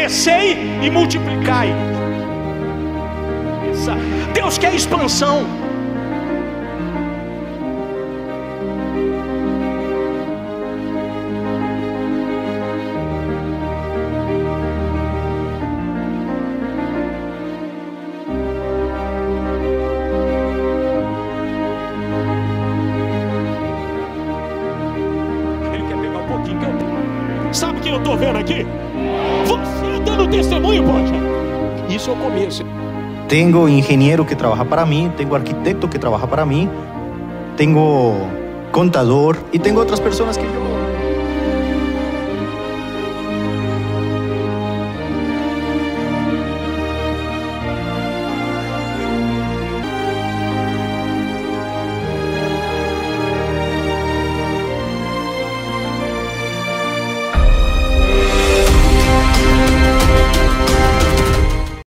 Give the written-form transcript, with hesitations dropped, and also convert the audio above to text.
crescei e multiplicai. Deus quer expansão. Sabe quem eu estou vendo aqui? Você dando testemunho, poxa. Isso é o começo. Tenho engenheiro que trabalha para mim, tenho arquiteto que trabalha para mim, tenho contador e tenho outras pessoas que eu